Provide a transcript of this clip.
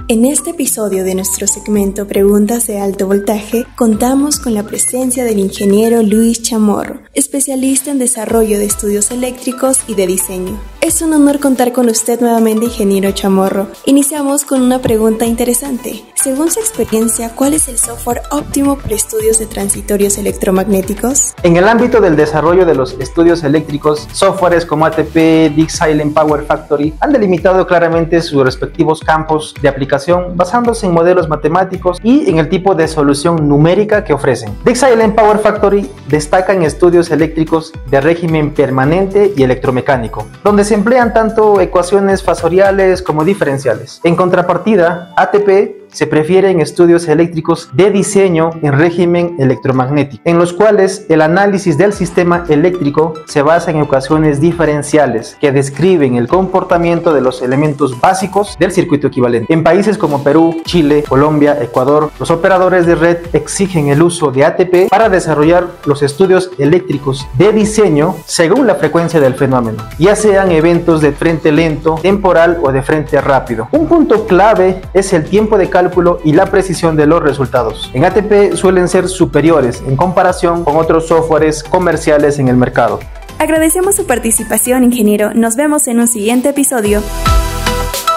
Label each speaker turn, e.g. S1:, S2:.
S1: En este episodio de nuestro segmento Preguntas de Alto Voltaje, contamos con la presencia del ingeniero Luis Chamorro, especialista en desarrollo de estudios eléctricos y de diseño. Es un honor contar con usted nuevamente, ingeniero Chamorro. Iniciamos con una pregunta interesante. Según su experiencia, ¿cuál es el software óptimo para estudios de transitorios electromagnéticos?
S2: En el ámbito del desarrollo de los estudios eléctricos, softwares como ATP, Dick Silent Power Factory han delimitado claramente sus respectivos campos de aplicación basándose en modelos matemáticos y en el tipo de solución numérica que ofrecen. Dick Silent Power Factory destaca en estudios eléctricos de régimen permanente y electromecánico, donde se emplean tanto ecuaciones fasoriales como diferenciales. En contrapartida, ATP se prefiere en estudios eléctricos de diseño en régimen electromagnético, en los cuales el análisis del sistema eléctrico se basa en ecuaciones diferenciales que describen el comportamiento de los elementos básicos del circuito equivalente. En países como Perú, Chile, Colombia, Ecuador, los operadores de red exigen el uso de ATP para desarrollar los estudios eléctricos de diseño según la frecuencia del fenómeno, ya sean eventos de frente lento, temporal o de frente rápido. Un punto clave es el tiempo de cálculo y la precisión de los resultados. En ATP suelen ser superiores en comparación con otros softwares comerciales en el mercado.
S1: Agradecemos su participación, ingeniero. Nos vemos en un siguiente episodio.